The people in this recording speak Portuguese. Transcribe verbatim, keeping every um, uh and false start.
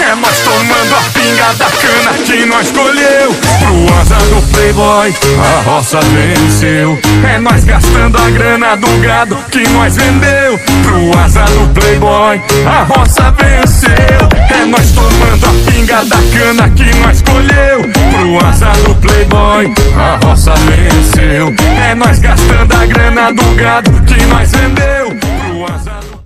É nós tomando a pinga da cana que nós colheu. Pro asa do playboy a roça venceu. É nós gastando a grana do gado que nós vendeu. Pro asa do playboy a roça venceu. É nós tomando a pinga da cana que nós colheu. Pro asa do playboy a roça venceu. É nós gastando a grana do gado que nós vendeu. Pro asa do